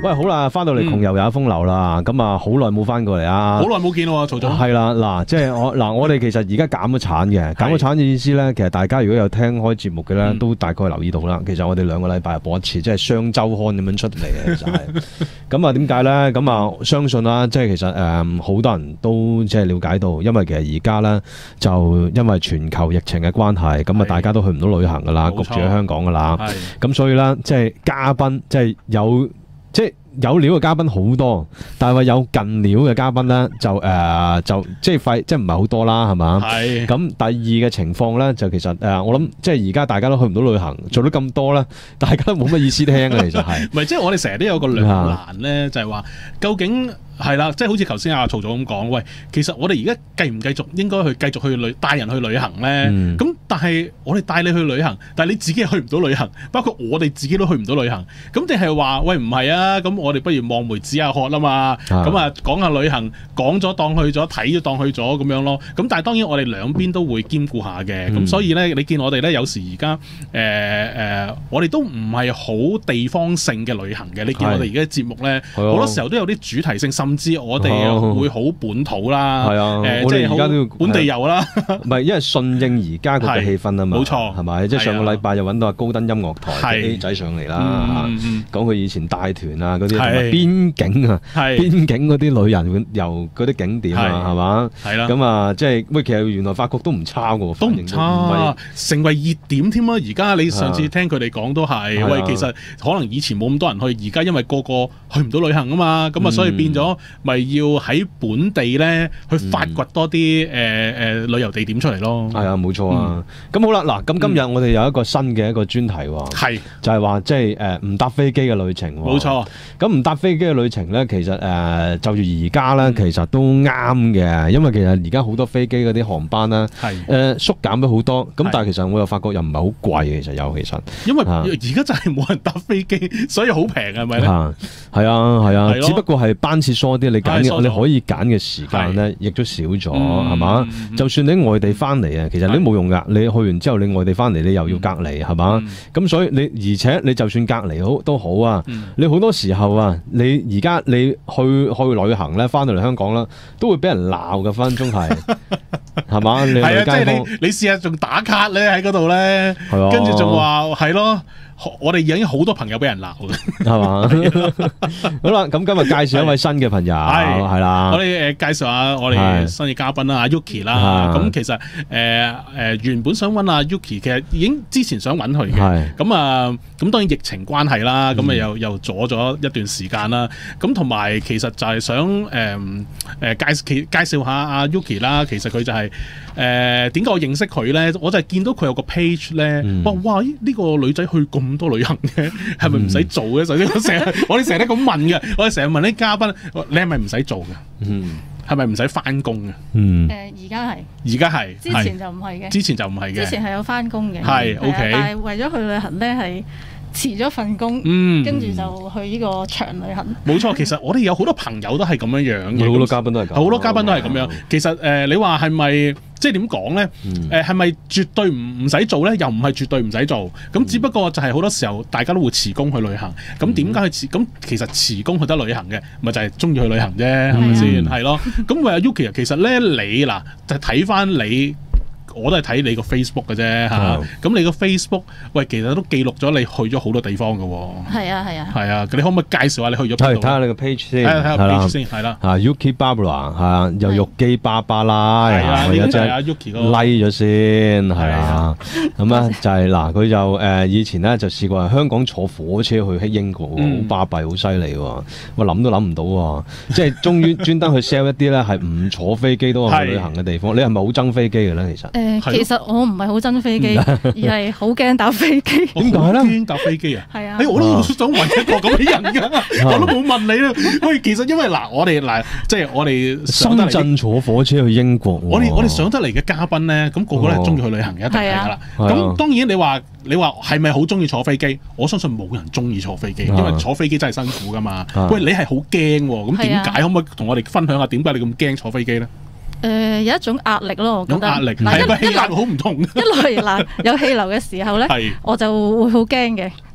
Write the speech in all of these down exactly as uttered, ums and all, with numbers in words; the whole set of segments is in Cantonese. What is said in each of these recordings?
喂，好啦，翻到嚟窮遊有一風流啦，咁啊好耐冇翻過嚟啊， 好耐冇見喎，曹總。 係啦，嗱，即係我嗱，我哋其實而家減咗產嘅，減咗產嘅意思咧，其實大家如果有聽開節目嘅咧，都大概留意到啦。其實我哋兩個禮拜播一次，即係雙週刊咁樣出嚟嘅，其實係。咁啊點解咧？咁啊相信啦，即係其實誒好多人都即係了解到，因為其實而家咧就因為全球疫情嘅關係，咁啊大家都去唔到旅行噶啦，焗住喺香港噶啦。咁所以咧，即係嘉賓，即係有。即係有料嘅嘉賓好多，但係話有近料嘅嘉賓咧，就誒、呃、就即係費，即係唔係好多啦，係嘛？係。咁第二嘅情況咧，就其實誒、呃，我諗即係而家大家都去唔到旅行，做到咁多咧，大家都冇乜意思聽嘅，其實係。 唔係，即係我哋成日都有個兩難咧，就係話究竟。係啦，即係好似頭先阿曹總咁講，喂，其實我哋而家繼唔繼續應該去繼續去旅帶人去旅行咧？咁、嗯、但係我哋帶你去旅行，但係你自己去唔到旅行，包括我哋自己都去唔到旅行。咁定係話喂唔係啊？咁我哋不如望梅止下渴啦嘛。咁啊講下旅行，講咗當去咗，睇咗當去咗咁樣咯。咁但係當然我哋兩邊都會兼顧下嘅。咁、嗯、所以咧，你見我哋咧有時而家誒誒，我哋都唔係好地方性嘅旅行嘅。你見我哋而家節目咧，好多時候都有啲主題性，甚至我哋會好本土啦，係啊，誒，即係而家都要本地遊啦， 唔係因為順應而家個氣氛啊嘛， 冇錯， 係咪？即係上個禮拜就揾到阿高登音樂台嘅 A 仔上嚟啦，講佢以前帶團啊嗰啲，同埋邊境啊，邊境嗰啲旅遊遊嗰啲景點啊，係嘛？係啦，咁啊，即係喂，其實原來發覺都唔差嘅喎， 都唔差，成為熱點添啊！而家你上次聽佢哋講都係，喂，其實可能以前冇咁多人去，而家因為個個去唔到旅行啊嘛，咁啊，所以變咗。咪要喺本地咧去發掘多啲誒誒旅遊地點出嚟咯。 係啊，冇錯啊。咁、嗯、好啦，嗱，咁今日我哋有一個新嘅一個專題喎。係、嗯，就係話即係誒唔搭飛機嘅旅程。冇錯。咁唔搭飛機嘅旅程咧，其實誒、呃、就住而家咧，其實都啱嘅，因為其實而家好多飛機嗰啲航班咧，係誒、呃、縮減咗好多。咁但係其實我又發覺又唔係好貴嘅，其實有其實。因為而家就係冇人搭飛機，所以好平係咪咧？係啊，係啊，啊只不過係班次疏啲，你揀嘅你可以揀嘅時間咧，亦都少咗，係、嗯、嘛？就算你喺外地翻嚟啊，其實你冇用噶。你去完之後，你外地翻嚟，你又要隔離，係嘛？咁、嗯、所以你而且你就算隔離好都好啊、嗯，你好多時候啊，你而家你去去旅行咧，翻到嚟香港啦，都會俾人鬧嘅，分分鐘係係嘛？你係啊，即係你你試下仲打卡咧喺嗰度咧，跟住仲話係咯。我哋已經好多朋友俾人鬧嘅，係嘛？好啦，咁今日介紹一位新嘅朋友，係係啦。我哋誒介紹下我哋新嘅嘉賓啦，阿 Yuki 啦。咁其實誒誒、呃、原本想揾阿 Yuki，其實已經之前想揾佢嘅。咁啊，咁當然疫情關係啦，咁啊又又阻咗一段時間啦。咁同埋其實就係想誒誒、呃、介紹介紹下阿 Yuki 啦。其實佢就係誒點解我認識佢咧？我就係見到佢有個 page 咧，哇哇！呢、呢個女仔去咁多旅行嘅，係咪唔使做嘅？首先我成日我哋成日都咁問嘅，我哋成日問啲嘉賓，你係咪唔使做嘅？嗯，係咪唔使翻工嘅？嗯， 誒而家係， 而家係， 之前就唔係嘅， 之前就唔係嘅， 之前係有翻工嘅， 係 OK， 但係為咗去旅行咧係。辭咗份工， 嗯， 跟住就去呢個長旅行。 冇錯，其實我哋有好多朋友都係咁樣樣嘅， 好多嘉賓都係咁， 好多嘉賓都係咁樣。其實誒、呃，你話係咪即係點講咧？誒係咪絕對唔唔使做咧？又唔係絕對唔使做。咁只不過就係好多時候大家都會辭工去旅行。咁點解去辭？咁其實辭工去得旅行嘅，咪就係中意去旅行啫，係咪先？係咯。咁喂阿 Yuki 其實咧你嗱就睇翻你。我都係睇你個 Facebook 嘅啫嚇，咁你個 Facebook 喂，其實都記錄咗你去咗好多地方嘅喎。係啊係啊。係啊，你可唔可以介紹下你去咗邊度？ 睇下你個 page 先。 睇下 page 先，係啦。 啊 Yuki Barbara 係啊，又玉姬芭芭拉，係啊，我有隻 Yuki 個 like 咗先，係啊。咁啊就係嗱，佢就誒以前咧就試過香港坐火車去英國，好巴閉，好犀利喎。我諗都諗唔到喎，即係終於專登去 sell 一啲咧係唔坐飛機都去旅行嘅地方。你係咪好憎飛機嘅咧？其實？ 誒，其實我唔係好憎飛機，而係好驚搭飛機。 點解咧？ 驚搭飛機啊？係啊！我都想揾一個咁嘅人㗎，我都冇問你啦。喂，其實因為嗱，我哋嗱，即係我哋深圳坐火車去英國， 我哋我哋上得嚟嘅嘉賓咧，咁個個都係中意去旅行嘅，一定係㗎啦。咁當然你話你話係咪好中意坐飛機？我相信冇人中意坐飛機，因為坐飛機真係辛苦㗎嘛。喂，你係好驚喎，咁點解？可唔可以同我哋分享下點解你咁驚坐飛機咧？ 誒、呃、有一種壓力咯，我覺得。 有壓力，係個氣壓好唔同。 一來嗱有氣流嘅時候咧，我就會好驚嘅。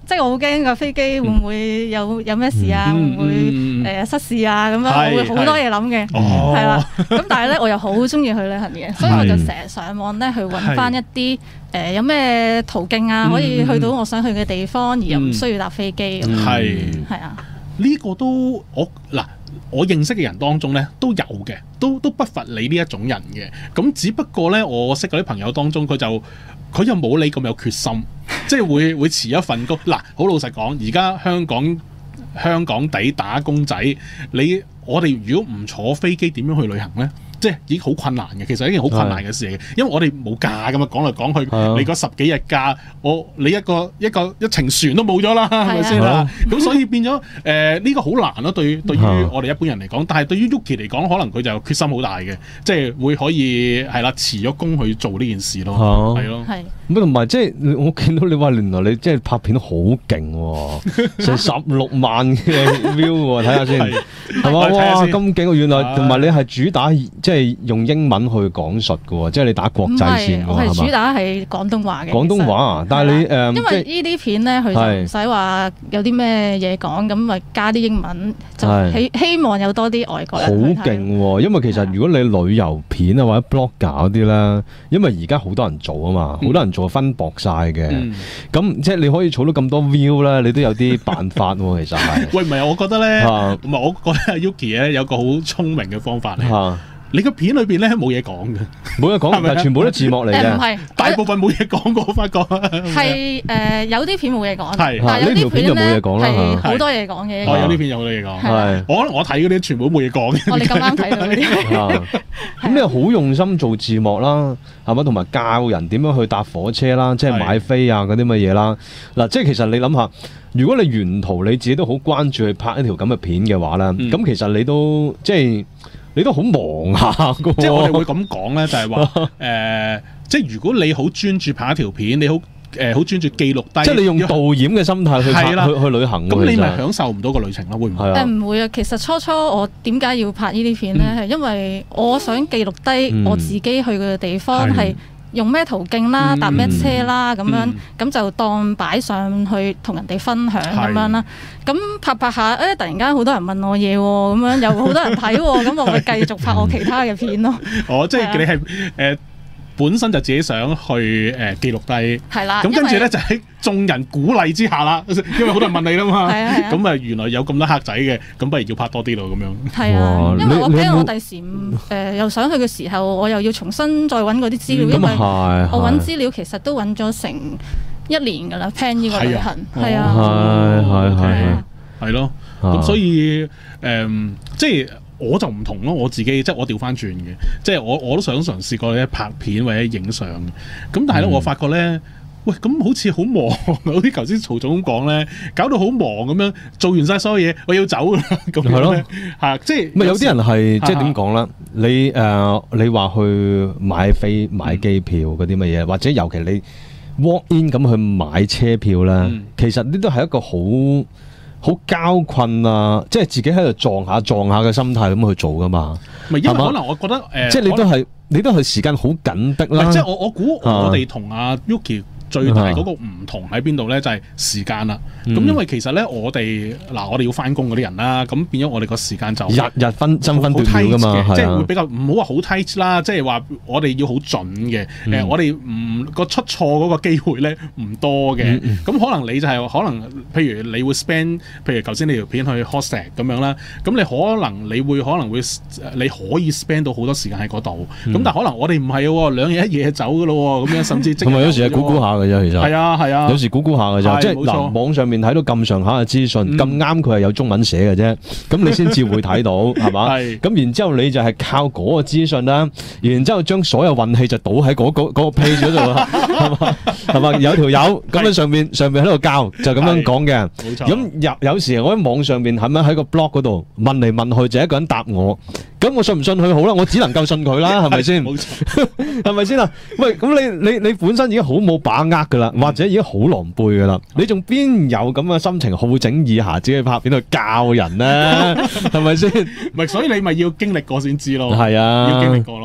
即係我好驚架飛機會唔會有有咩事啊，會唔會誒失事啊咁樣，我會好多嘢諗嘅，係啦。咁但係咧，我又好中意去旅行嘅，所以我就成日上網咧去揾翻一啲誒有咩途徑啊，可以去到我想去嘅地方，而又唔需要搭飛機。 係係啊， 呢個都我嗱。我認識嘅人當中咧都有嘅，都都不乏你呢一種人嘅。咁只不過咧，我識嗰啲朋友當中，佢就佢又冇你咁有決心，即係會會辭一份工。嗱，好老實講，而家香港香港地打工仔，你我哋如果唔坐飛機，點樣去旅行咧？即係已經好困難嘅，其實係一件好困難嘅事嚟嘅，因為我哋冇假咁啊，講嚟講去，你嗰十幾日假，我你一個一個一程船都冇咗啦，係咪先啦？咁所以變咗誒呢個好難咯，對對於我哋一般人嚟講，但係對於 Yuki 嚟講，可能佢就決心好大嘅，即係會可以係啦，辭咗工去做呢件事咯，係咯。 咁同埋即係我見到你話原來你即係拍片好勁喎，成十六萬嘅 view 喎，睇下先係嘛？哇咁勁！原來同埋你係主打。即係用英文去講述嘅喎，即係你打國際線㗎嘛？ 我係主打係廣東話嘅。 廣東話啊，但係你誒， 因為呢啲片咧，佢就唔使話有啲咩嘢講，咁咪加啲英文，就希希望有多啲外國人去睇。好勁喎！因為其實如果你旅遊片啊或者 blog 嗰啲咧，因為而家好多人做啊嘛，好多人做分薄晒嘅，咁即係你可以儲到咁多 view 咧，你都有啲辦法喎。其實係。喂，唔係我覺得咧，唔係我覺得 Yuki 咧有個好聰明嘅方法嚟。你個片裏邊咧冇嘢講嘅，冇嘢講，但係全部都字幕嚟嘅。唔係，大部分冇嘢講過，我發覺係誒有啲片冇嘢講，係但係有啲片就冇嘢講啦，係好多嘢講嘅。哦，有啲片有好多嘢講，係我我睇嗰啲全部都冇嘢講嘅。我哋咁啱睇到嗰啲，咁你好用心做字幕啦，係咪？同埋教人點樣去搭火車啦，即係買飛啊嗰啲乜嘢啦。嗱，即係其實你諗下，如果你沿途你自己都好關注去拍一條咁嘅片嘅話咧，咁其實你都即係。你都好忙下㗎，即係我哋會咁講咧，就係話誒，即係如果你好專注拍一條片，你好誒好專注記錄低，即係你用導演嘅心態去拍去去旅行，咁你咪享受唔到個旅程咯？會唔會？誒唔會啊！其實初初我點解要拍呢啲片咧？係因為我想記錄低我自己去嘅地方係。用咩途徑啦，搭咩車啦，咁、嗯、樣咁就當擺上去同人哋分享咁樣啦。咁拍拍下，誒、欸、突然間好多人問我嘢喎，咁樣有好多人睇喎，咁我咪繼續拍我其他嘅片咯。哦，即係你係誒、呃、本身就自己想去誒、呃、記錄低，係啦。咁跟住咧就喺眾人鼓勵之下啦，因為好多人問你啦嘛。係啊，咁啊原來有咁多黑仔嘅，咁不如要拍多啲咯咁樣。係啊，因為我驚我第時誒又想去嘅時候，我又要重新再揾嗰啲資料，嗯、因為我揾資料其實都揾咗成一年㗎啦 plan 呢個旅行。係啊，係係係係咯。咁所以誒、呃，即係我就唔同咯，我自己即係我調翻轉嘅，即係我我都想嘗試過咧拍片或者影相。咁但係咧，我發覺咧。喂，咁好似好忙，好似頭先曹總咁講咧，搞到好忙咁樣，做完晒所有嘢，我要走啦，咁樣咧嚇，即係。唔係有啲人係即係點講咧？你誒、呃、你話去買飛買機票嗰啲乜嘢，或者尤其你 walk in 咁去買車票咧，嗯、其實呢都係一個好好交困啊！即係自己喺度撞下撞下嘅心態咁去做噶嘛。唔係因為可能我覺得誒，呃、即係你都係你都係時間好緊迫啦。即係我我估我哋同阿 Yuki。最大嗰個唔同喺邊度咧？就係時間啦。咁、嗯、因為其實咧，我哋嗱，我哋要翻工嗰啲人啦，咁變咗我哋個時間就日日分爭分奪秒噶嘛，即係會比較唔好話好 tight 啦，即係話我哋要好準嘅。誒、嗯呃，我哋唔個出錯嗰個機會咧唔多嘅。咁、嗯嗯、可能你就係、是、可能，譬如你會 spend，譬如頭先你條片去 Hostel 咁樣啦，咁你可能你會可能會你可以 spend 到好多時間喺嗰度。咁、嗯、但係可能我哋唔係喎，兩日一夜走噶咯喎，咁樣甚至同埋有時係估估下。其實係啊係啊，有時估估下嘅啫，即係嗱，網上面睇到咁上下嘅資訊，咁啱佢係有中文寫嘅啫，咁你先至會睇到，係嘛？係。咁然之後你就係靠嗰個資訊啦，然之後將所有運氣就倒喺嗰個嗰個 page 嗰度啦，係嘛？係嘛？有條友咁喺上面上面喺度教，就咁樣講嘅。冇錯。咁有有時我喺網上面係咪喺個 blog 嗰度問嚟問去，就一個人答我，咁我信唔信佢好啦？我只能夠信佢啦，係咪先？冇錯，係咪先啊？喂，咁你你你本身已經好冇把握噶啦，或者已經好狼狽噶啦，你仲邊有咁嘅心情好整以暇自己拍片去教人咧？係咪先？唔係，所以你咪要經歷過先知咯。係啊，要經歷過咯。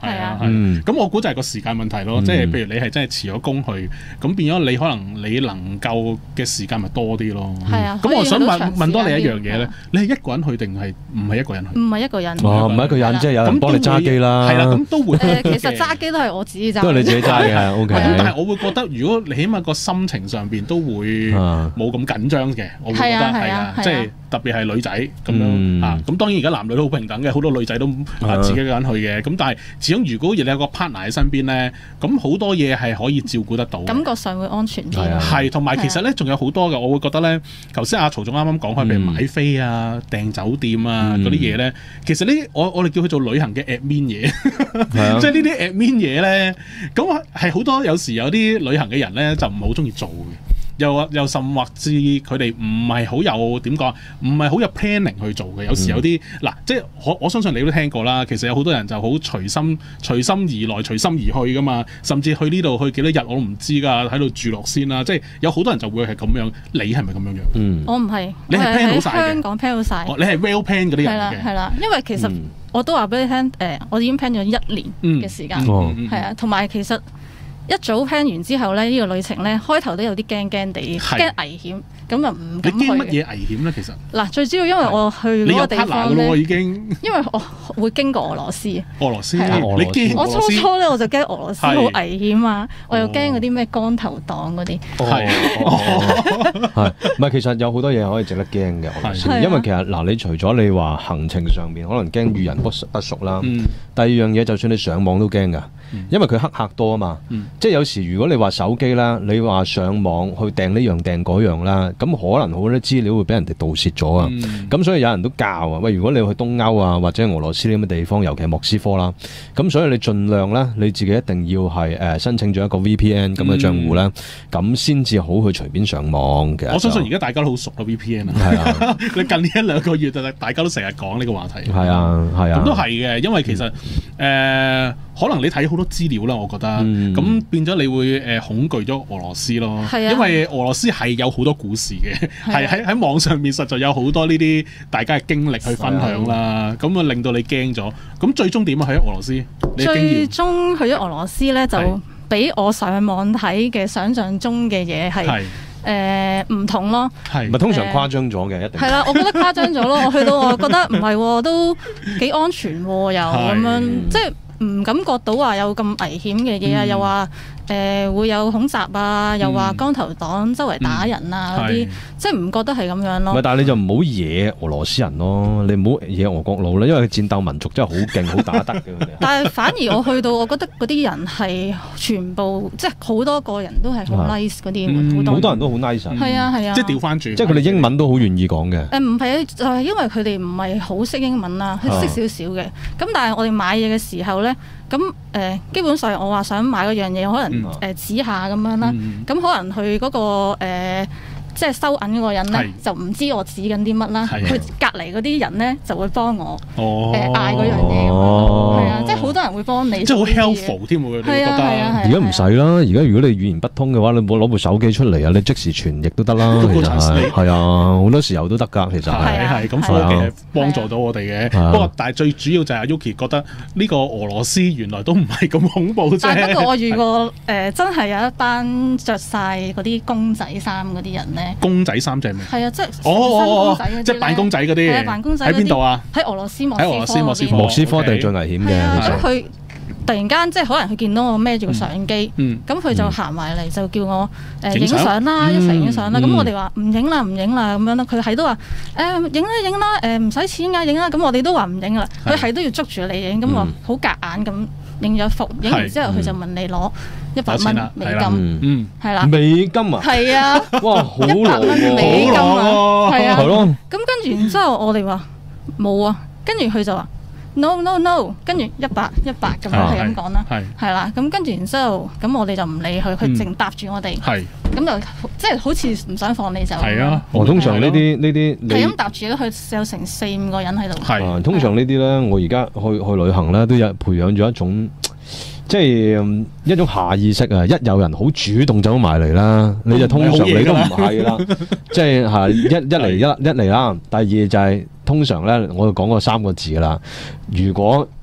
係啊，咁我估就係個時間問題咯，即係譬如你係真係辭咗工去，咁變咗你可能你能夠嘅時間咪多啲咯。 係啊， 咁我想問問多你一樣嘢咧，你係一個人去定係唔係一個人去？ 唔係一個人， 哦，唔係一個人，即係有人幫你揸機啦。 係啦，咁都會。 誒，其實揸機都係我自己揸， 都係你自己揸嘅，O K。 咁但係我會覺得，如果你起碼個心情上邊都會冇咁緊張嘅，我會覺得係啊，即係特別係女仔咁樣啊。咁當然而家男女都好平等嘅，好多女仔都自己一個人去嘅。咁但係始終如果你有個 partner 喺身邊咧，咁好多嘢係可以照顧得到， 感覺上會安全啲。 係，同埋其實咧仲有好多嘅，我會覺得咧，頭先阿曹總啱啱講開，譬如買飛啊、訂酒店啊嗰啲嘢咧，其實呢我我哋叫佢做旅行嘅 admin 嘢，即係呢啲 admin 嘢咧，咁係好多有時有啲旅行嘅人咧就唔係好中意做嘅。又又甚或至佢哋唔係好有點講，唔係好有 planning 去做嘅。有時有啲嗱、嗯，即係我我相信你都聽過啦。其實有好多人就好隨心隨心而來，隨心而去噶嘛。甚至去呢度去幾多日我都唔知㗎，喺度住落先啦。即係有好多人就會係咁樣。你係咪咁樣樣？嗯， 我唔係， 你係 plan 好晒嘅。 香港 plan 好晒、 哦，你係 well plan 嗰啲人嘅。係啦係啦，因為其實我都話俾你聽，誒、呃，我已經 plan 咗一年嘅時間，係、嗯哦、啊，同埋其實。一早 plan 完之後咧，呢、這個旅程咧開頭都有啲驚驚地，驚危險，咁就唔敢去。 你驚乜嘢危險咧？其實嗱， 最主要因為我去嗰個地方咧， 已經因為我會經過俄羅斯。 俄羅斯，你驚？ 我初初咧我就驚俄羅斯好危險啊！我又驚嗰啲咩光頭黨嗰啲。係， 係，唔係其實有好多嘢可以值得驚嘅俄羅斯，因為其實嗱，你除咗你話行程上面可能驚遇人不不熟啦，嗯、第二樣嘢就算你上網都驚㗎，因為佢黑客多啊嘛。嗯即係有時如果你話手機啦，你話上網去訂呢樣訂嗰樣啦，咁可能好多資料會俾人哋盜竊咗啊。咁、嗯、所以有人都教啊，喂，如果你去東歐啊或者俄羅斯呢啲咁嘅地方，尤其係莫斯科啦，咁所以你盡量咧，你自己一定要係誒申請咗一個 V P N 咁嘅賬戶咧，咁先至好去隨便上網嘅。 我相信而家大家都好熟咯 V P N 啊。係啊，你近呢一兩個月就大家都成日講呢個話題。係啊，係啊。 咁都係嘅，因為其實誒、嗯呃、可能你睇好多資料啦，我覺得咁。嗯變咗你會誒恐懼咗俄羅斯咯，啊、因為俄羅斯係有好多故事嘅，係喺喺網上面實在有好多呢啲大家嘅經歷去分享啦，咁啊令到你驚咗。咁最終點啊？去咗俄羅斯，你最終去咗俄羅斯咧，就比我上網睇嘅想像中嘅嘢係誒唔同咯。 係咪通常誇張咗嘅？一定係啦，我覺得誇張咗咯。我去到我覺得唔係，都幾安全喎，又咁樣即係。唔感覺到話有咁危險嘅嘢啊，又話誒、呃、會有恐襲啊，又話光頭黨周圍打人啊嗰啲、嗯，即係唔覺得係咁樣咯。 唔係，但係你就唔好惹俄羅斯人咯，你唔好惹俄國佬啦，因為佢戰鬥民族真係好勁，好打得嘅。 但係反而我去到，我覺得嗰啲人係全部即係好多個人都係好 nice 嗰啲，好、嗯、多， 多人都好 nice。 係啊係啊， 即係調翻轉， 即係佢哋英文都好願意講嘅。 誒唔係啊，就係、是、因為佢哋唔係好識英文啦，佢識少少嘅。咁、啊、但係我哋買嘢嘅時候咧。咁誒、呃，基本上我話想買嗰樣嘢，可能誒、呃、指下咁樣啦。咁、嗯、可能佢嗰、那個、呃即係收銀嗰個人咧，就唔知我指緊啲乜啦。佢隔離嗰啲人咧就會幫我誒嗌嗰樣嘢咁樣。係啊，即係好多人會幫你。 即係好 helpful 添喎，你覺得？ 而家唔使啦，而家如果你語言不通嘅話，你冇攞部手機出嚟啊，你即時傳譯都得啦。其實係係啊，好多時候都得㗎。其實係係咁，科技幫助到我哋嘅。不過，但係最主要就係 Yuki 覺得呢個俄羅斯原來都唔係咁恐怖啫。 但係不過我遇過誒，真係有一班着晒嗰啲公仔衫嗰啲人咧。 公仔衫就係咩？ 係啊，即係哦哦哦，即係扮公仔嗰啲。係啊， 扮公仔喺邊度啊？ 喺俄羅斯莫喺俄羅斯莫斯科。 莫斯科地最危險嘅。 咁佢突然間即係可能佢見到我孭住個相機，咁佢就行埋嚟就叫我誒影相啦，一齊影相啦。咁我哋話唔影啦，唔影啦咁樣啦。佢係都話誒影啦影啦，誒唔使錢㗎影啦。咁我哋都話唔影啦。佢係都要捉住你影，咁我好夾硬咁影咗幅。影完之後佢就問你攞一百蚊美金，嗯，係啦， 美金啊， 係啊， 哇，好一百蚊美金啊，係啊， 係咯。 咁跟住然之後我哋話冇啊，跟住佢就話 no no no， 跟住一百一百咁樣係咁講啦，係係啦。咁跟住然之後咁我哋就唔理佢，佢淨搭住我哋，係咁就即係好似唔想放你走。係啊， 我通常呢啲呢啲係咁搭住咧，佢有成四五個人喺度。 係通常呢啲咧，我而家去去旅行咧，都有培養咗一種。即係一種下意識啊！一有人好主動走埋嚟啦，你就通常你都唔係啦。即係係一一嚟一一嚟啦。第二就係、是、通常咧，我就講過三個字噶啦。如果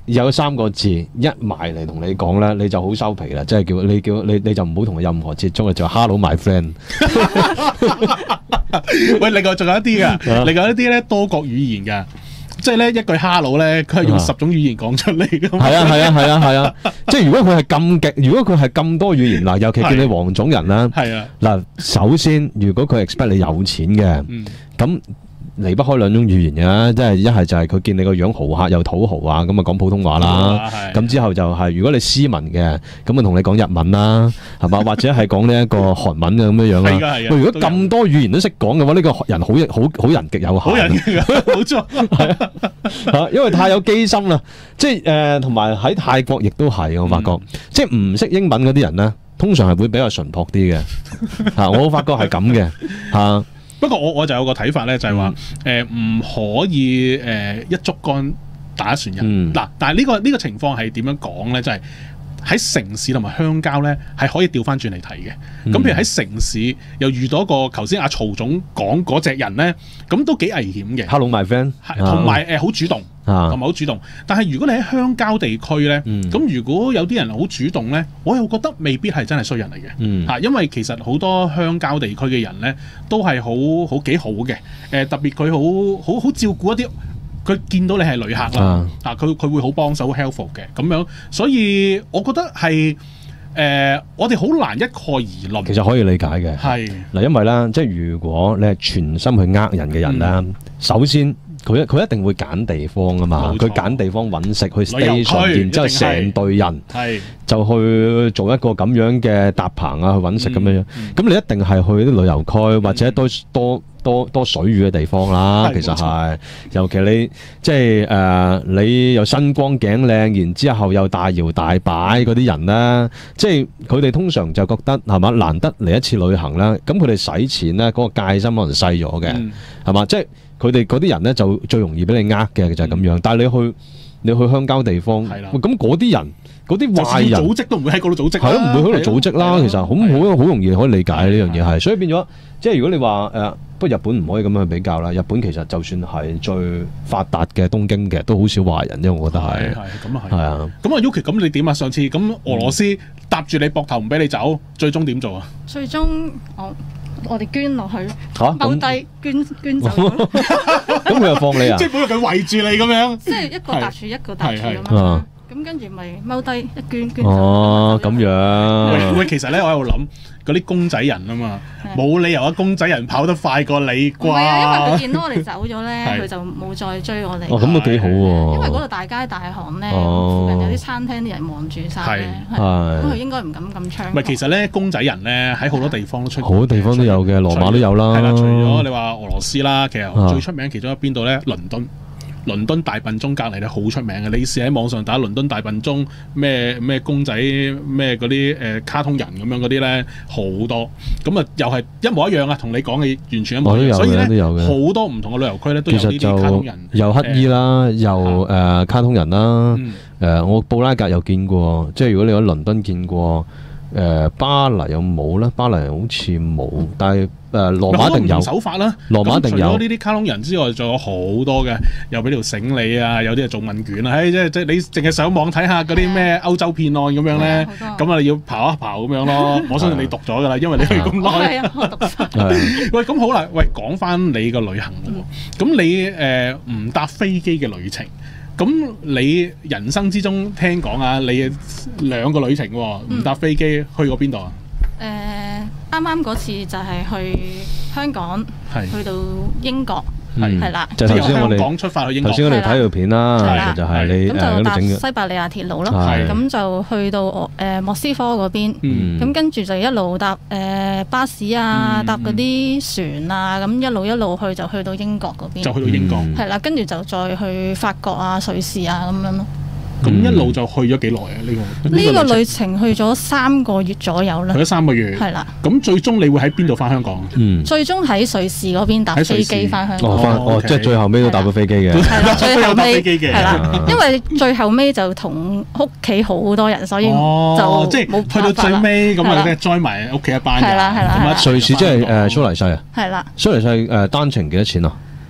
有三個字一埋嚟同你講咧，你就好收皮啦，即係叫你叫你你就唔好同佢任何接觸啊，就 Hello my friend。 喂，另外仲有一啲噶，另外一啲咧多國語言噶。即係咧一句 hello 咧，佢係用十種語言講出嚟噶嘛。係啊係啊係啊係啊！即係如果佢係咁極，如果佢係咁多語言嗱，尤其叫你黃種人啦。係啊。嗱，首先如果佢 expect 你有錢嘅，咁離不開兩種語言嘅，即係一係就係佢見你個樣豪客又土豪啊，咁啊講普通話啦。咁之後就係如果你斯文嘅，咁啊同你講日文啦，係嘛？或者係講呢一個韓文嘅咁樣樣啦。喂，如果咁多語言都識講嘅話，呢個人好好好人極有限。好人極冇錯。係啊，因為太有機心啦。即係誒，同埋喺泰國亦都係，我發覺，即係唔識英文嗰啲人咧，通常係會比較淳樸啲嘅。嚇，我發覺係咁嘅嚇。 不過我我就有個睇法咧，就係話誒唔可以誒、呃、一竹竿打一船人嗱、嗯，但係、呢個、呢個呢、呢個情況係點樣講咧？就係、係、喺城市同埋鄉郊咧係可以調翻轉嚟睇嘅。咁、嗯、譬如喺城市又遇到一個頭先阿曹總講嗰隻人咧，咁都幾危險嘅。 Hello my friend， 同埋誒好主動。同埋好主動，但係如果你喺鄉郊地區咧，咁、嗯、如果有啲人好主動咧，我又覺得未必係真係衰人嚟嘅，嚇、嗯，因為其實好多鄉郊地區嘅人咧，都係好好幾好嘅，誒特別佢好好好照顧一啲，佢見到你係旅客啦，嚇佢佢會好幫手，好 helpful 嘅咁樣，所以我覺得係誒、呃、我哋好難一概而論。 其實可以理解嘅，係嗱，因為咧，即係如果你係全心去呃人嘅人咧、嗯，首先。佢佢一定會揀地方噶嘛，佢揀地方揾食去 station， 然之後成隊人就去做一個咁樣嘅搭棚啊，去揾食咁樣樣。咁、嗯嗯、你一定係去啲旅遊區或者多多多多水魚嘅地方啦。其實係，尤其你即係誒、呃，你又身光頸靚，然之後又大搖大擺嗰啲人咧，即係佢哋通常就覺得係嘛，難得嚟一次旅行啦，咁佢哋使錢咧嗰、嗰個戒心可能細咗嘅，係、嗯、嘛，即係。佢哋嗰啲人咧就最容易俾你呃嘅就係咁樣，嗯、但係你去你去鄉郊地方，咁嗰啲人嗰啲壞人組織都唔會喺嗰度組織， 係咯，唔會喺度組織啦。其實好好好容易可以理解呢樣嘢係，所以變咗即係如果你話誒、呃，不過日本唔可以咁樣去比較啦。日本其實就算係最發達嘅東京嘅，都好少壞人，因為我覺得係係咁啊係。係啊，咁啊 Yuki，咁你點啊？上次咁俄羅斯搭住你膊頭唔俾你走，最終點做啊？ 最終我。我哋捐落去，踎低捐捐走。 咁佢又放你啊？ 即係本來佢圍住你咁樣。 即係一個搭住一個搭住咁樣。咁跟住咪踎低一捐捐走。 哦，咁樣。 喂喂，其實咧，我喺度諗嗰啲公仔人啊嘛，冇理由啊公仔人跑得快過你啩？ 唔係啊，因為佢見到我哋走咗咧，佢就冇再追我哋。 哦，咁都幾好喎。 因為嗰度大街大巷咧，附近有啲餐廳啲人望住晒咧，咁佢應該唔敢咁猖。 唔係，其實咧公仔人咧喺好多地方都出現。 好多地方都有嘅，羅馬都有啦。 係啦，除咗你話俄羅斯啦，其實最出名其中一邊度咧，倫敦。倫敦大笨鐘隔離咧好出名嘅，你試喺網上打倫敦大笨鐘咩咩公仔咩嗰啲誒卡通人咁樣嗰啲咧好多，咁啊又係一模一樣啊，同你講嘅完全一模一樣，所以咧好多唔同嘅旅遊區咧都有呢啲卡通人， 有乞衣啦，又誒、呃、卡通人啦，誒、嗯呃、我布拉格有見過，即係如果你喺倫敦見過。誒、呃、巴黎有冇咧？巴黎好似冇，但係誒、呃、羅馬一定有手法啦。羅馬一定有。除咗呢啲卡通人之外，仲有好多嘅，又俾條繩你啊，有啲係做問卷啊。誒即係即係你淨係上網睇下嗰啲咩歐洲騙案咁樣咧，咁啊你要刨一刨咁樣咯。我相信你讀咗㗎啦，因為你去咁耐。係啊，我讀咗。喂，咁好啦，喂，講翻你個旅行喎。咁、嗯、你誒唔、呃、搭飛機嘅旅程？咁你人生之中聽講啊，你兩個旅程喎，唔搭飛機去過邊度啊？ 誒、呃，啱啱嗰次就係去香港，去到英國。係係啦， 就頭先我哋講出發去英國。 頭先我哋睇條片啦，就係你咁就搭西伯利亞鐵路咯。咁就去到誒莫斯科嗰邊，咁跟住就一路搭誒巴士啊，搭嗰啲船啊，咁一路一路去就去到英國嗰邊。 就去到英國。 係啦，跟住就再去法國啊、瑞士啊咁樣咯。 咁一路就去咗幾耐啊？呢個呢個旅程去咗三個月左右啦。 去咗三個月。係啦。咁最終你會喺邊度翻香港？ 嗯。最終喺瑞士嗰邊搭飛機翻香港。 哦，哦，即係最後尾都搭咗飛機嘅。 係啦，最後尾係啦，因為最後尾就同屋企好多人，所以就即係去到最尾咁啊，載埋屋企一班人。 係啦係啦。 瑞士即係誒蘇黎世啊。 係啦。 蘇黎世誒單程幾多錢啊？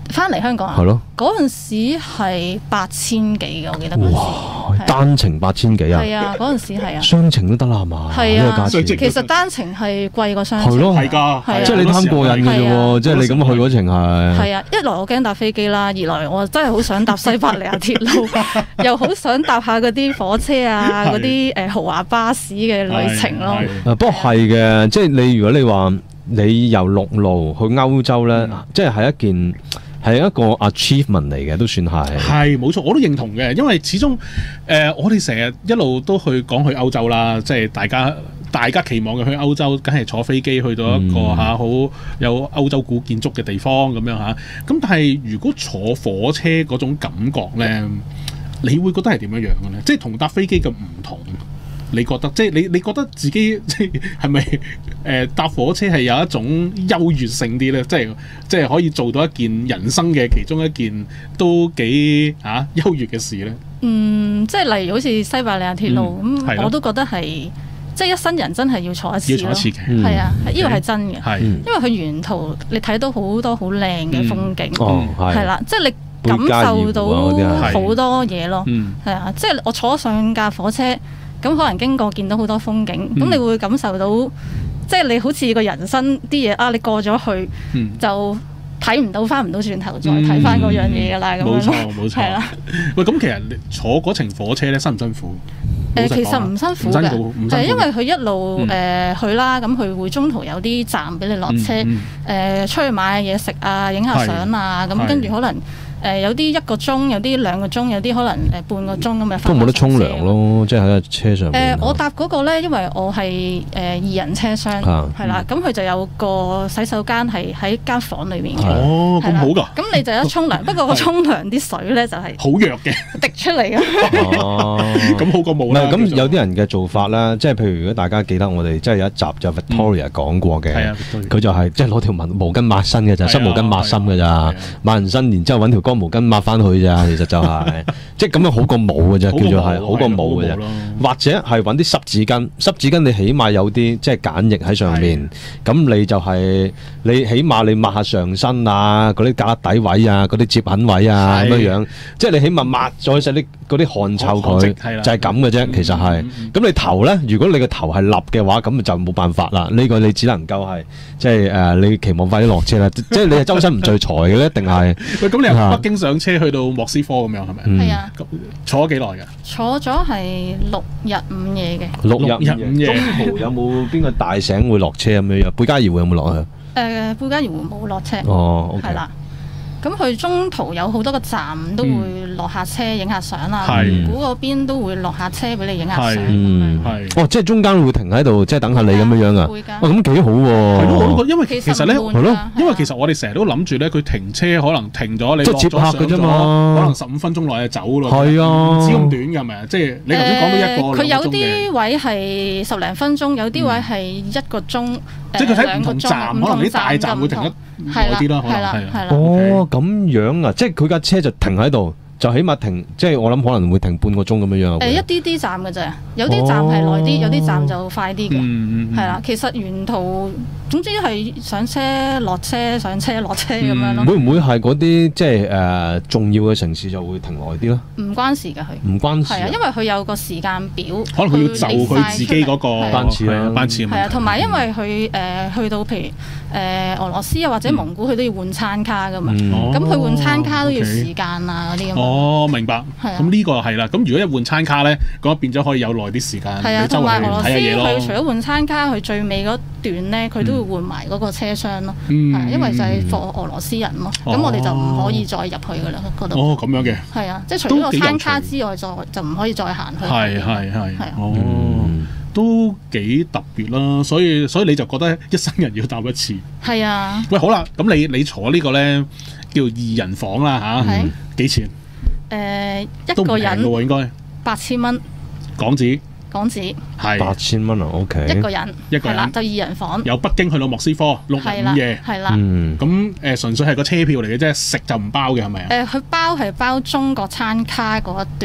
翻嚟香港啊？ 係咯， 嗰陣時係八千幾嘅，我記得嗰陣時。 哇！單程八千幾啊？ 係啊，嗰陣時係啊。 雙程都得啦，係嘛？ 係啊， 其實單程係貴過雙程。 係咯， 係㗎， 即係你貪過癮嘅啫喎，即係你咁去嗰程係。 係啊，一來我驚搭飛機啦，二來我真係好想搭西伯利亞鐵路，又好想搭下嗰啲火車啊，嗰啲誒豪華巴士嘅旅程咯。 不過係嘅，即係你如果你話你由陸路去歐洲咧，嗯、即係係一件係一個 achievement 嚟嘅，都算係。係冇錯，我都認同嘅，因為始終誒、呃、我哋成日一路都去講去歐洲啦，即係大家大家期望嘅去歐洲，梗係坐飛機去到一個嚇好、嗯、有歐洲古建築嘅地方咁樣嚇。咁但係如果坐火車嗰種感覺咧，你會覺得係點樣樣嘅咧？即係同搭飛機嘅唔同。你覺得即係你你覺得自己即係係咪誒搭火車係有一種優越性啲咧？即係即係可以做到一件人生嘅其中一件都幾嚇優越嘅事咧？ 嗯，即係例如好似西伯利亞鐵路咁，嗯嗯、我都覺得係即係一生人真係要坐一次咯。要坐一次嘅，係、嗯、啊，呢個係真嘅。係、嗯，因為佢沿途你睇到好多好靚嘅風景，係、嗯、啦、哦，即係你感受到好多嘢咯。係、嗯、啊，即係我坐上架火車。咁可能經過見到好多風景，咁、嗯、你會感受到，即係你好似個人生啲嘢啊！你過咗去、嗯、就睇唔到，翻唔到轉頭再睇翻嗰樣嘢噶啦。咁冇錯冇錯，係啦。喂，咁其實你坐嗰程火車咧辛唔辛苦？誒、呃，其實唔辛苦嘅，就係因為佢一路誒、嗯呃、去啦，咁佢會中途有啲站俾你落車，誒、嗯嗯呃、出去買嘢食啊，影下相啊，咁跟住可能。誒、呃、有啲一個鐘，有啲兩個鐘，有啲可能誒、呃、半個鐘咁嘅。 都冇得沖涼咯，即係喺車上面。 誒、呃、我搭嗰個咧，因為我係誒、呃、二人車廂，係、啊、啦，咁佢就有個洗手間係喺間房裏面嘅。 哦，咁好㗎。 咁你就一沖涼，不過我沖涼啲水咧就係好弱嘅， 滴出嚟嘅。 哦，咁好過冇啦。 咁有啲人嘅做法啦，即係譬如如果大家記得我哋即係有一集就 Victoria 講過嘅，佢、嗯、就係即係攞條毛毛巾抹身嘅咋，濕毛巾抹身嘅咋，抹完身然之後揾條乾毛巾抹翻去咋，其實就係、是、即係咁樣好過冇嘅啫，叫做係好過冇嘅啫。或者係揾啲濕紙巾，濕紙巾你起碼有啲即係鹼液喺上面，咁你就係、是、你起碼你抹下上身啊，嗰啲胳肋底位啊，嗰啲接痕位啊咁樣樣，即係你起碼抹咗晒啲嗰啲汗臭佢，就係咁嘅啫。其實係咁、嗯嗯、你頭咧，如果你個頭係立嘅話，咁就冇辦法啦。呢、這個你只能夠係即係誒、呃，你期望快啲落車啦。即係你係周身唔聚財嘅咧，定係喂咁你由北京上車去到莫斯科咁樣係咪？係啊，坐咗幾耐㗎？ 坐咗係六日五夜嘅。 六日五夜。中途有冇邊個大醒會落車咁樣？貝加爾湖有冇落去？誒、 呃，貝加爾湖冇落車。 哦，係、okay. 啦。咁佢中途有好多個站都會落下車影下相啦，蒙古嗰邊都會落下車俾你影下相。 嗯，係。哦，即係中間會停喺度，即係等下你咁樣樣啊？會㗎。哦，咁幾好喎。係咯， 因為其實咧，係咯，因為其實我哋成日都諗住咧，佢停車可能停咗，你落咗上咗，可能十五分鐘內就走咯。係啊，唔止咁短㗎，係咪啊？即係你頭先講到一個。佢有啲位係十零分鐘，有啲位係一個鐘。即係佢睇唔同站，可能啲大站會停得耐啲啦。係啦，係啦。 哦，咁樣啊，即係佢架車就停喺度，就起碼停，即係我諗可能會停半個鐘咁樣樣。誒，一啲啲站嘅啫，有啲站係耐啲，有啲站就快啲嘅。嗯嗯。係啦，其實沿途總之係上車落車上車落車咁樣咯。會唔會係嗰啲即係誒重要嘅城市就會停耐啲咧？唔關事㗎，佢唔關事。係啊，因為佢有個時間表，可能佢要就佢自己嗰個班次啦，班次。係啊，同埋因為佢誒去到譬如誒俄羅斯啊或者蒙古，佢都要換餐卡㗎嘛。咁佢換餐卡都要時間啊嗰啲咁。哦，明白。咁呢個係啦。咁如果一換餐卡咧，咁變咗可以有耐啲時間。係啊，同埋俄羅斯佢除咗換餐卡，佢最尾嗰段咧，佢都會換埋嗰個車廂咯。嗯，因為就係放俄羅斯人咯。咁我哋就唔可以再入去㗎啦嗰度。哦，咁樣嘅。係啊，即係除咗個餐卡之外，再就唔可以再行去。係係係。係啊。哦，都幾特別啦。所以所以你就覺得一生人要搭一次。係啊。喂，好啦，咁你你坐呢個咧叫二人房啦嚇，幾錢？誒，一個人喎應該八千蚊港紙。港紙係八千蚊啊 ，OK， 一個人一個人啦，就二人房，由北京去到莫斯科六日五夜，係啦，嗯，咁誒純粹係個車票嚟嘅啫，食就唔包嘅係咪啊？誒，佢包係包中國餐卡嗰一段，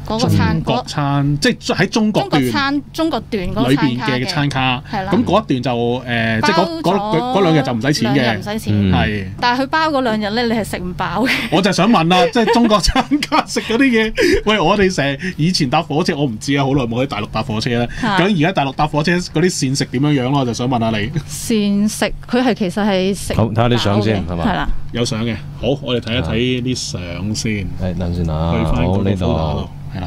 嗰個餐中國餐即係喺中國段餐中國段嗰裏邊嘅餐卡， 係啦。 咁嗰一段就誒，即係嗰嗰嗰兩日就唔使錢嘅， 唔使錢。 係。 但係佢包嗰兩日咧，你係食唔飽嘅。 我就想問啦，即係中國餐卡食嗰啲嘢，喂，我哋成日以前搭火車，我唔知啊，好耐冇喺大陸搭火車啦。咁而家大陸搭火車嗰啲膳食點樣樣咯？我就想問下你。 膳食佢係其實係食。 好，睇下啲相先係嘛？ 係啦。 有相嘅，好，我哋睇一睇啲相先。 誒，等先啊， 去翻好呢度係啦。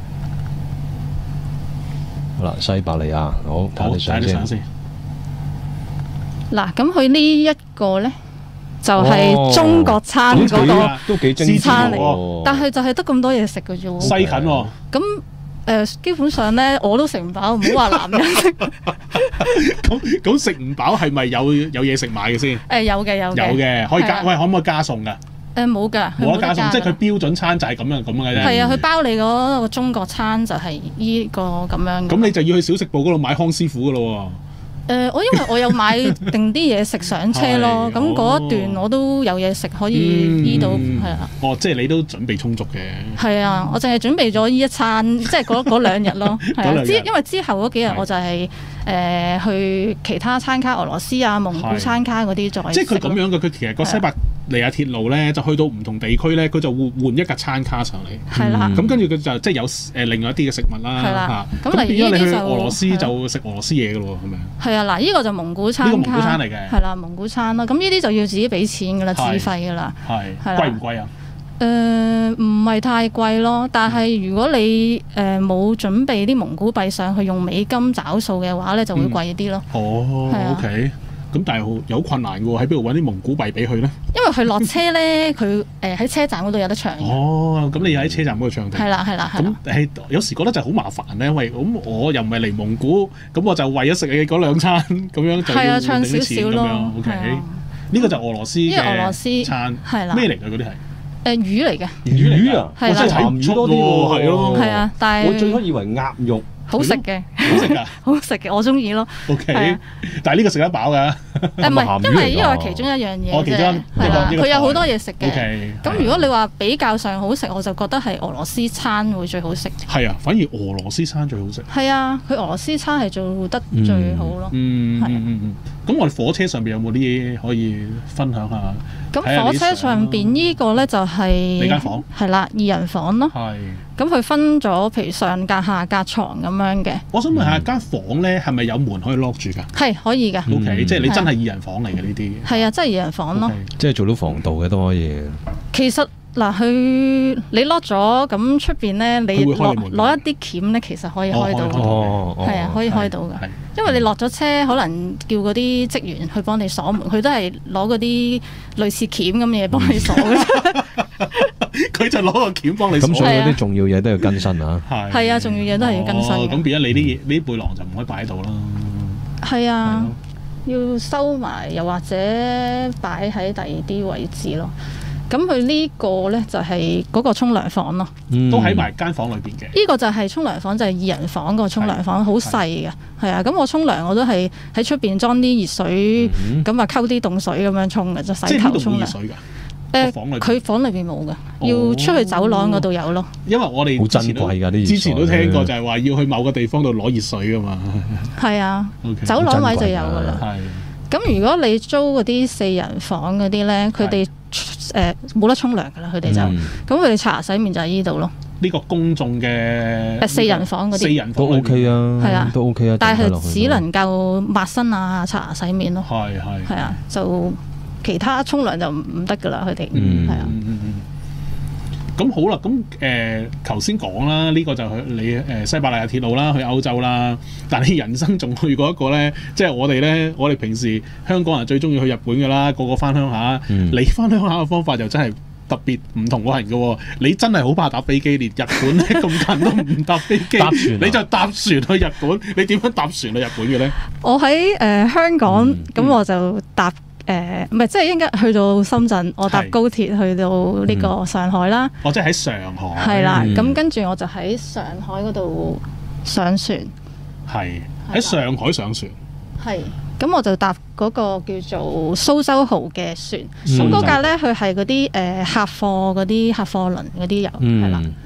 好啦，西伯利亞，好睇啲相先。 嗱，咁佢呢一個咧，就係中國餐嗰個都幾精餐嚟，但係就係得咁多嘢食嘅啫喎。 西近喎。 咁誒，基本上咧我都食唔飽，唔好話男人食。 咁咁食唔飽係咪有有嘢食買嘅先？ 誒有嘅有嘅。 有嘅，可以加，喂，可唔可以加餸㗎？ 誒冇㗎， 冇得加餸，即係佢標準餐就係咁樣咁嘅啫。 係啊，佢包你嗰個中國餐就係依個咁樣。 咁你就要去小食部嗰度買康師傅㗎咯喎。 誒，我因為我有買定啲嘢食上車咯，咁嗰一段我都有嘢食可以醫到，係啊。 哦，即係你都準備充足嘅。 係啊，我淨係準備咗呢一餐，即係嗰嗰兩日咯。係啊，之因為之後嗰幾日我就係誒去其他餐卡，俄羅斯啊、蒙古餐卡嗰啲再。 即係佢咁樣嘅，佢其實個西伯利亞鐵路咧，就去到唔同地區咧，佢就換換一架餐卡上嚟。 係啦。 咁跟住佢就即係有誒另外一啲嘅食物啦。 係啦。 咁變咗你去俄羅斯就食俄羅斯嘢㗎咯，係咪？ 係啊，嗱，呢個就蒙古餐卡。 呢個蒙古餐嚟嘅。 係啦，蒙古餐咯。咁呢啲就要自己俾錢㗎啦，自費㗎啦。 係。係。貴唔貴啊？ 誒唔係太貴咯，但係如果你誒冇、呃、準備啲蒙古幣上去用美金找數嘅話咧，就會貴啲咯。 嗯、哦，係啊 OK。咁但係有困難嘅喎，喺邊度揾啲蒙古幣俾佢咧？ 因為佢落車咧，佢誒喺車站嗰度有得唱。 哦，咁你又喺車站嗰度唱定？ 係啦，係啦，係啦。 咁係有時覺得就好麻煩咧，因為咁我又唔係嚟蒙古，咁我就為咗食你嗰兩餐，咁樣就要唱少少咯。OK，呢個就俄羅斯嘅俄羅斯餐係啦。 咩嚟㗎？嗰啲係？ 誒魚嚟嘅， 魚啊， 係啦， 鹹魚多啲喎，係咯， 係啊，但係我最初以為鴨肉好食嘅， 好食㗎， 好食嘅，我中意咯。 OK，但係呢個食得飽㗎。 誒唔係，因為呢個係其中一樣嘢啫，係啦，佢有好多嘢食嘅。咁如果你話比較上好食，我就覺得係俄羅斯餐會最好食。 係啊，反而俄羅斯餐最好食。 係啊，佢俄羅斯餐係做得最好咯。 嗯嗯嗯嗯。咁我哋火車上邊有冇啲嘢可以分享下？ 咁火車上邊呢個咧就係你間房係啦，二人房咯。 係。 咁佢分咗譬如上格下格床咁樣嘅。 我想問下間房咧係咪有門可以 lock 住㗎？ 係可以㗎。 O K，即係你真係二人房嚟嘅呢啲。 係啊，真係二人房咯。 即係做到防盜嘅都可以。 其實嗱，佢你 lock 咗，咁出邊咧，你攞攞一啲鉗咧，其實可以開到。 哦， 係啊，可以開到㗎。因為你落咗車，可能叫嗰啲職員去幫你鎖門，佢都係攞嗰啲類似鉗咁嘅嘢幫你鎖嘅啫。 佢就攞個鉗幫你鎖。 咁所以啲重要嘢都要更新啊。 係。 係啊，重要嘢都係要更新。 咁變咗你啲嘢，呢啲背囊就唔可以擺喺度啦。 係啊，要收埋，又或者擺喺第二啲位置咯。咁佢呢個咧就係嗰個沖涼房咯， 嗯、都喺埋間房裏邊嘅。 呢個就係沖涼房，就係、是、二人房個沖涼房，好細嘅，係啊。咁我沖涼我都係喺出邊裝啲熱水，咁啊溝啲凍水咁樣沖嘅，就洗頭沖涼。誒，佢房裏邊冇嘅，要出去走廊嗰度有咯。 因為我哋好珍貴㗎啲熱水， 之前都聽過就係話要去某個地方度攞熱水㗎嘛。係啊， okay, 走廊位就有㗎啦。咁如果你租嗰啲四人房嗰啲咧，佢哋誒冇得沖涼㗎啦，佢哋就咁佢哋刷牙洗面就喺呢度咯。 呢個公眾嘅誒四人房嗰啲， 四人房都 OK 啊， 係啊， 都 OK 啊， 但係只能夠抹身啊、刷牙洗面咯。 係係係啊，就其他沖涼就唔得㗎啦，佢哋係啊。 咁好啦，咁誒頭先講啦，呢、這個就去你誒、呃、西伯利亞鐵路啦，去歐洲啦。但係你人生仲去過一個咧，即係我哋咧，我哋平時香港人最中意去日本㗎啦，個個翻鄉下。嗯、你翻鄉下嘅方法就真係特別唔同過人嘅喎。你真係好怕搭飛機，連日本咧咁近都唔搭飛機，搭船、啊、你就搭船去日本。你點樣搭船去日本嘅咧？ 我喺誒、呃、香港，咁、嗯、我就搭。誒唔係，即係應該去到深圳，我搭高鐵去到呢個上海啦。 哦，即係喺上海。係啦，咁跟住我就喺上海嗰度上船。係喺上海上船。係， 咁我就搭嗰個叫做蘇州號嘅船。咁嗰架咧，佢係嗰啲誒客貨嗰啲客貨輪嗰啲油，係啦。嗯。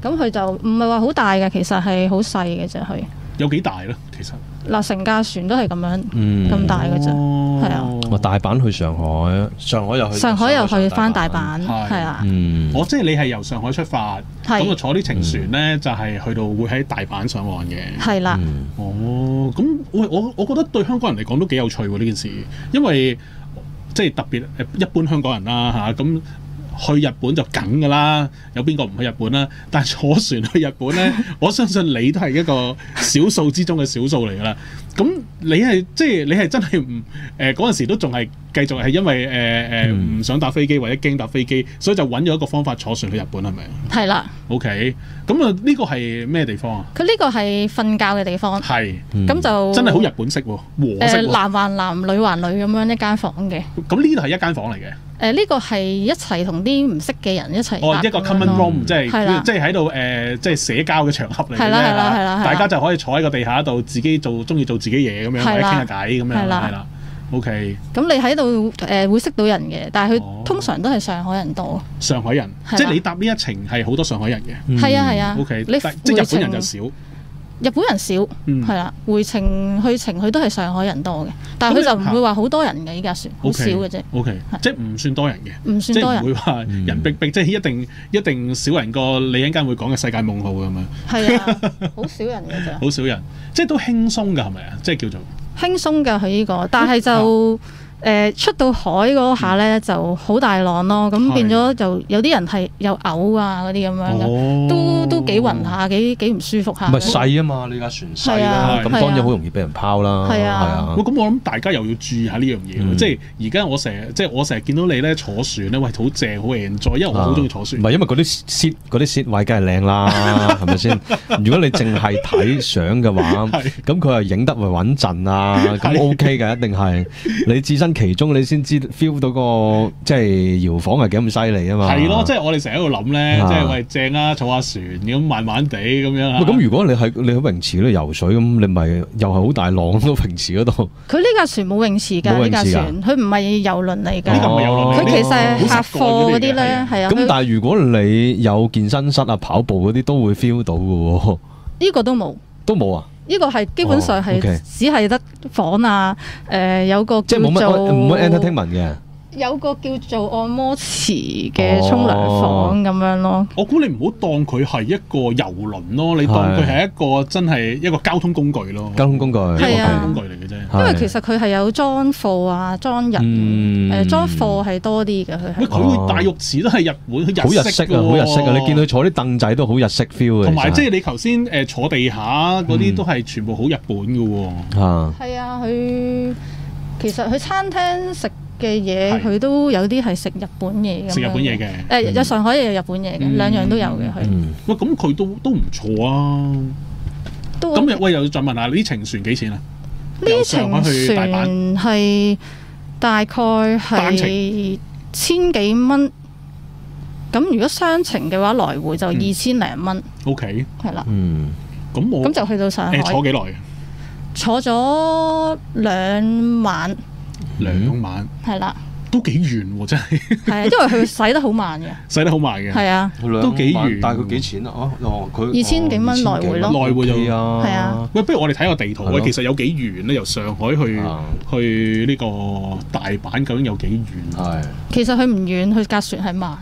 咁佢就唔係話好大嘅，其實係好細嘅啫。佢有幾大咧？其實嗱，成架船都係咁樣咁、 嗯、 大嘅啫，係啊。 我大阪去上海，上海又去， 上海又去翻大阪，係啊。 嗯， 我即係你係由上海出發，咁就坐啲程船咧， 嗯、 就係去到會喺大阪上岸嘅。 係啦。 嗯、 哦，咁喂，我我覺得對香港人嚟講都幾有趣喎呢件事，因為即係特別誒一般香港人啦嚇咁。去日本就梗㗎啦，有邊個唔去日本啦？但係坐船去日本咧，我相信你都係一個少數之中嘅少數嚟㗎啦。咁你係即係你係真係唔誒嗰陣時都仲係繼續係因為誒誒唔想搭飛機或者驚搭飛機，所以就揾咗一個方法坐船去日本係咪？ 係啦。 OK，咁啊呢個係咩地方啊？ 佢呢個係瞓覺嘅地方。係。咁就真係好日本式喎，和式喎。 男還男，女還女咁樣一間房嘅。 咁呢度係一間房嚟嘅。 誒呢個係一齊同啲唔識嘅人一齊哦，一個 common room，即係即係喺度誒，即係社交嘅場合嚟嘅啫。係啦係啦係啦，大家就可以坐喺個地下度，自己做中意做自己嘢咁樣，或者傾下偈咁樣。係啦係啦 ，OK。咁你喺度誒會識到人嘅，但係佢通常都係上海人多。上海人，即係你搭呢一程係好多上海人嘅。係啊係啊。OK，即係日本人就少。日本人少，係啦、嗯，回程去程佢都係上海人多嘅，但係佢就唔會話好多人嘅呢架船，好少嘅啫。O K，即係唔算多人嘅，唔算多人，即係唔會話人逼逼，嗯、即係一定一定少人過你一陣間會講嘅世界夢號咁樣。係啊，好少人嘅咋。好少人，即係都輕鬆㗎，係咪啊？即係叫做輕鬆㗎，佢呢個，但係就。誒、呃、出到海嗰下咧就好大浪咯，咁變咗就有啲人係有嘔啊嗰啲咁樣嘅、哦，都都幾暈下，幾幾唔舒服下。唔係細啊嘛，你架船細啦，咁、啊、當然好容易俾人拋啦。係啊，係啊。咁、啊、我諗大家又要注意下呢樣嘢，嗯、即係而家我成日即係我成日見到你咧坐船咧，喂好正好 enjoy，因為我好中意坐船。唔係因為嗰啲 seat 嗰啲 seat 位梗係靚啦，係咪先？如果你淨係睇相嘅話，咁佢又影得咪穩陣啊，咁 OK 嘅，一定係你置身其中你先知 feel 到個即係搖晃係幾咁犀利啊嘛！係咯，即係我哋成日喺度諗咧，即係喂正啊，坐下船咁慢慢地咁樣。咁如果你喺你喺泳池嗰度游水咁，你咪又係好大浪咯泳池嗰度。佢呢架船冇泳池㗎，呢架船佢唔係遊輪嚟㗎。呢個唔係遊輪嚟，佢其實係客貨嗰啲咧，係啊。咁但係如果你有健身室啊、跑步嗰啲都會 feel 到㗎喎。呢個都冇。都冇啊！呢個係基本上係只係得房啊，誒、呃、有個叫做即係冇乜唔會 entertainment 嘅。有個叫做按摩池嘅沖涼房咁樣咯。哦、我估你唔好當佢係一個遊輪咯，你當佢係一個真係一個交通工具咯。交通工具係啊，交通工具嚟嘅啫。因為其實佢係有裝貨啊、裝人誒裝貨係多啲嘅。佢佢大浴池都係日本，好日式啊，好日式啊！你見佢坐啲凳仔都好日式 feel 嘅。同埋即係你頭先誒坐地下嗰啲都係全部好日本嘅喎。啊，係啊，佢其實佢餐廳食嘅嘢佢都有啲係食日本嘢嘅，食日本嘢嘅。誒、呃，有上海嘢有日本嘢嘅，嗯、兩樣都有嘅佢。喂，咁佢都都唔錯啊！都咁喂，又再問下呢程船幾錢啊？呢程船係大概係千幾蚊。咁如果雙程嘅話，來回就二千零蚊。O K，係啦。嗯，咁我咁就去到上海。欸、坐幾耐？坐咗兩晚。兩晚係啦，都幾遠喎，真係。係啊，因為佢洗得好慢嘅，洗得好慢嘅。係啊，都幾遠。但係佢幾錢啊？哦，佢二千幾蚊來回咯，來回就係啊。喂，不如我哋睇個地圖喂，其實有幾遠咧？由上海去去呢個大阪，究竟有幾遠？係。其實佢唔遠，佢架船係慢。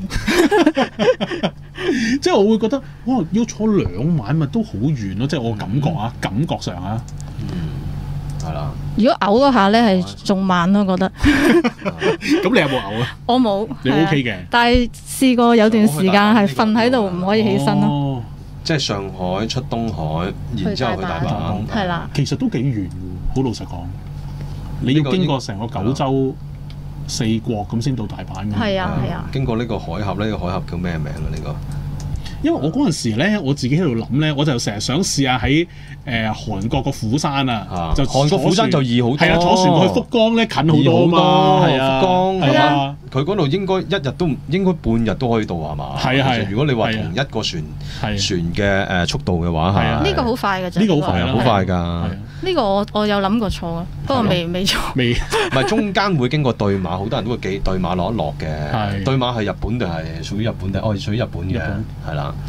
即係我會覺得，哇！要坐兩晚咪都好遠咯，即係我感覺啊，感覺上啊。係啦，如果嘔嗰下咧係仲慢咯，覺得。咁你有冇嘔啊？我冇，你 OK 嘅。但係試過有段時間係瞓喺度唔可以起身咯。哦，即係上海出東海，然之後去大阪，係啦。其實都幾遠喎，好老實講。你要經過成個九州四國咁先到大阪嘅。係啊係啊。經過呢個海峽，呢個海峽叫咩名啊？呢個？因為我嗰陣時咧，我自己喺度諗咧，我就成日想試下喺誒韓國個釜山啊，就韓國釜山就易好多，係啊，坐船過去福岡咧近好多嘛，係啊，福岡係啊，佢嗰度應該一日都應該半日都可以到係嘛？係啊係。如果你話同一個船船嘅誒速度嘅話，係啊，呢個好快嘅啫，呢個好快啊，好快㗎。呢個我我有諗過坐啊，不過未未坐。未，唔係中間會經過對馬，好多人都會記對馬落一落嘅。對馬係日本定係屬於日本定？哦，屬於日本嘅，係啦。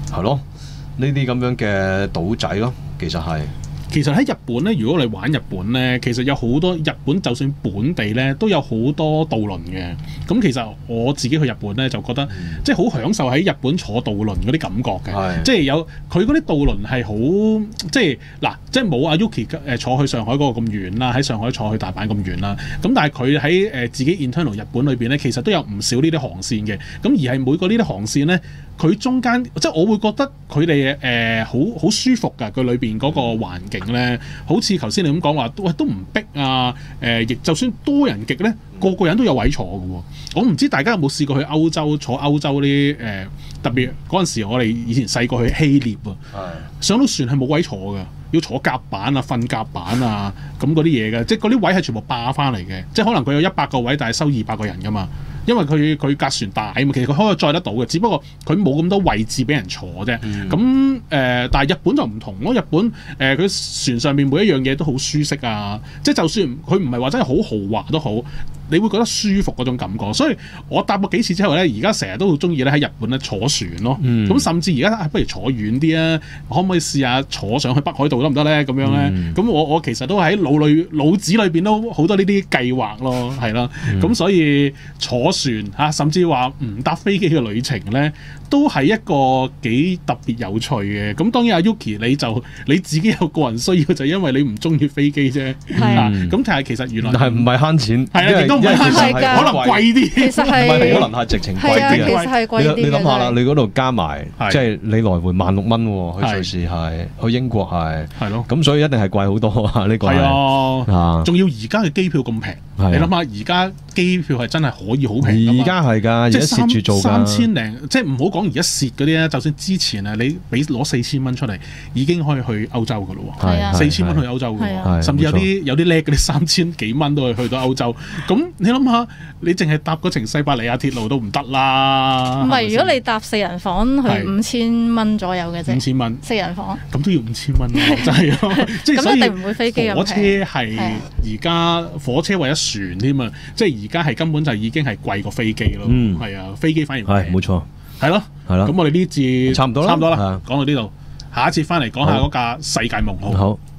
係咯，呢啲咁樣嘅島仔咯，其實係。 其實喺日本咧，如果你玩日本咧，其實有好多日本就算本地咧都有好多渡輪嘅。咁其實我自己去日本咧就覺得，嗯、即係好享受喺日本坐渡輪嗰啲感覺嘅。即係有佢嗰啲渡輪係好，即係嗱，即係冇阿 Yuki 誒坐去上海嗰個咁遠啦，喺上海坐去大阪咁遠啦。咁但係佢喺誒自己 internal 日本裏邊咧，其實都有唔少呢啲航線嘅。咁而係每個呢啲航線咧，佢中間即係我會覺得佢哋誒好好舒服㗎，佢裏邊嗰個環境。咧，好似頭先你咁講話，喂都唔逼啊！誒、呃，亦就算多人極咧，個個人都有位坐嘅喎。我唔知大家有冇試過去歐洲坐歐洲啲誒、呃，特別嗰陣時我哋以前細個去希臘啊，上到船係冇位坐嘅，要坐甲板啊、瞓甲板啊咁嗰啲嘢嘅，即係嗰啲位係全部霸翻嚟嘅，即係可能佢有一百個位，但係收二百個人噶嘛。因為佢佢隔船大啊嘛，其實佢可以載得到嘅，只不過佢冇咁多位置俾人坐啫。咁誒、嗯呃，但係日本就唔同咯。日本誒，佢、呃、船上面每一樣嘢都好舒適啊，即係就算佢唔係話真係好豪華都好，你會覺得舒服嗰種感覺。所以我搭過幾次之後咧，而家成日都好中意咧喺日本咧坐船咯。咁、嗯、甚至而家不如坐遠啲啊，可唔可以試下坐上去北海道得唔得咧？咁樣咧，咁、嗯、我我其實都喺腦裏腦子裏邊都好多呢啲計劃咯，係啦。咁、嗯、所以坐船嚇，甚至話唔搭飛機嘅旅程咧，都係一個幾特別有趣嘅。咁當然阿 Yuki 你就你自己有個人需要，就因為你唔中意飛機啫。係啊，咁但係其實原來係唔係慳錢？ 係啊，亦都唔係慳錢，可能貴啲。 其實係可能係直情貴啲。 其實係貴啲。 你諗下啦，你嗰度加埋，即係你來回萬六蚊喎，去瑞士係，去英國係，係咯。咁所以一定係貴好多啊！呢個係啊，仲要而家嘅機票咁平，你諗下而家機票係真係可以好平。 而家係㗎，而家蝕住做㗎。 三千零，即係唔好講而家蝕嗰啲咧。就算之前啊，你俾攞四千蚊出嚟，已經可以去歐洲㗎咯喎。四千蚊去歐洲㗎喎，甚至有啲有啲叻嗰啲三千幾蚊都可以去到歐洲。咁你諗下，你淨係搭嗰程西伯利亞鐵路都唔得啦。唔係， 如果你搭四人房去五千蚊左右嘅啫。五千蚊四人房， 咁都要五千蚊喎，真係咯。即係咁一定唔會飛機咁平。 火車係而家火車為咗船添啊，即係而家係根本就已經係貴過飛機咯。嗯，係啊，飛機反而係冇錯。 係咯，係咯。咁我哋呢節差唔多啦， 差唔多啦，講到呢度，下一節翻嚟講下嗰架世界夢號。好。